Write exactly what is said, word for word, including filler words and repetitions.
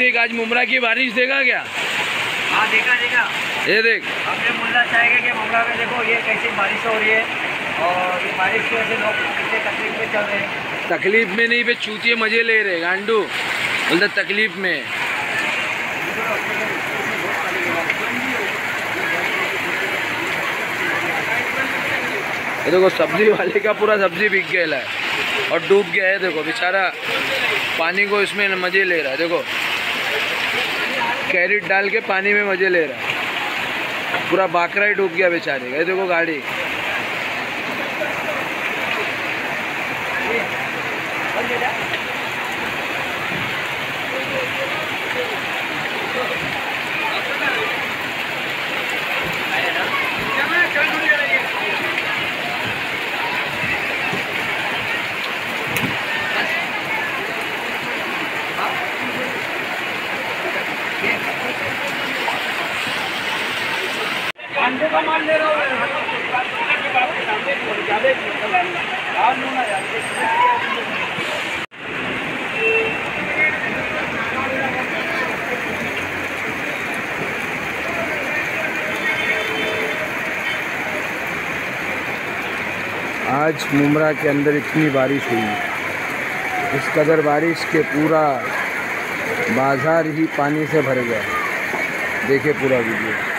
अभिषेक आज मुमरा की बारिश देखा क्या? हाँ देखा देखा। ये देख, हमने बोलना चाहेंगे कि मुमरा में देखो ये कैसी बारिश हो रही है और ये बारिश की वजह से लोग कितने तकलीफ में चल रहे हैं। तकलीफ में नहीं बे, चूतिए मजे ले रहे गांडू, बोलते तकलीफ में। ये देखो सब्जी वाले का पूरा सब्जी बिक गया है और डूब गया है। देखो बेचारा पानी को इसमें मजे ले रहा है। देखो कैरेट डाल के पानी में मजे ले रहा है, पूरा बाकरा ही डूब गया बेचारे का। ये देखो गाड़ी, अंडे का माल ले रहा हूँ। आज मुमरा के अंदर इतनी बारिश हुई, इस कदर बारिश के पूरा बाजार ही पानी से भर गया। देखिए पूरा वीडियो।